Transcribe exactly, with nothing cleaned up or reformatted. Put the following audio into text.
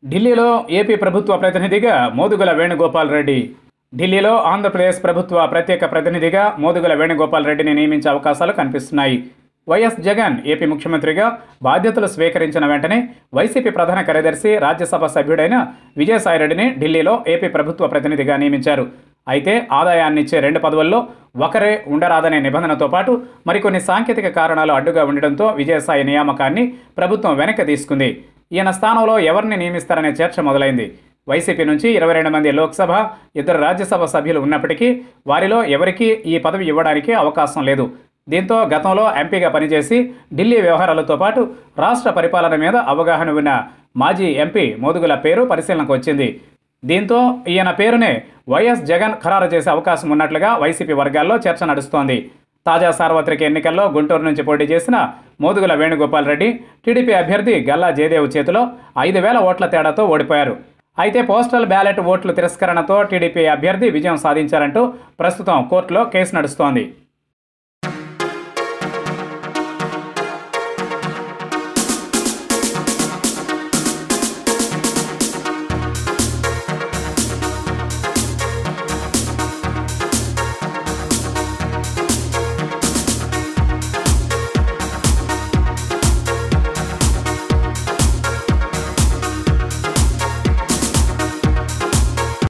ఢిల్లీలో ఏపీ ప్రభుత్వ ప్రతినిధిగా మోదుగుల వేణుగోపాల్ రెడ్డి. ఢిల్లీలో ఆంధ్రప్రదేశ్ ప్రభుత్వ ప్రత్యేక ప్రతినిధిగా మోదుగుల వేణుగోపాల్ రెడ్డిని నియమించే అవకాశాలు కనిపిస్తున్నాయి. వైఎస్ జగన్ ఏపీ ముఖ్యమంత్రిగా బాధ్యతలు స్వీకరించిన వెంటనే వైసీపీ ప్రధాన కార్యదర్శి, రాజ్యసభ సభ్యుడైన విజయసాయిరెడ్డిని ఢిల్లీలో ఏపీ ప్రభుత్వ ప్రతినిధిగా నియమించారు. అయితే ఆదాయాన్నిచ్చే రెండు పదవుల్లో ఒకరే ఉండరాదనే నిబంధనతో పాటు మరికొన్ని సాంకేతిక కారణాలు అడ్డుగా ఉండడంతో విజయసాయి నియామకాన్ని ప్రభుత్వం వెనక్కి తీసుకుంది. ఈయన స్థానంలో ఎవరిని నియమిస్తారనే చర్చ మొదలైంది. వైసీపీ నుంచి ఇరవై రెండు మంది లోక్సభ, ఇద్దరు రాజ్యసభ సభ్యులు ఉన్నప్పటికీ వారిలో ఎవరికీ ఈ పదవి ఇవ్వడానికి అవకాశం లేదు. దీంతో గతంలో ఎంపీగా పనిచేసి ఢిల్లీ వ్యవహారాలతో పాటు రాష్ట్ర పరిపాలన మీద అవగాహన ఉన్న మాజీ ఎంపీ మోదుగుల పేరు పరిశీలనకు వచ్చింది. దీంతో ఈయన పేరునే వైఎస్ జగన్ ఖరారు చేసే అవకాశం ఉన్నట్లుగా వైసీపీ వర్గాల్లో చర్చ నడుస్తోంది. తాజా సార్వత్రిక ఎన్నికల్లో గుంటూరు నుంచి పోటీ చేసిన మోదుగుల వేణుగోపాల్ రెడ్డి టీడీపీ అభ్యర్థి గల్లా జయదేవ్ చేతిలో ఐదు వేల ఓట్ల తేడాతో ఓడిపోయారు. అయితే పోస్టల్ బ్యాలెట్ ఓట్లు తిరస్కరణతో టీడీపీ అభ్యర్థి విజయం సాధించారంటూ ప్రస్తుతం కోర్టులో కేసు నడుస్తోంది.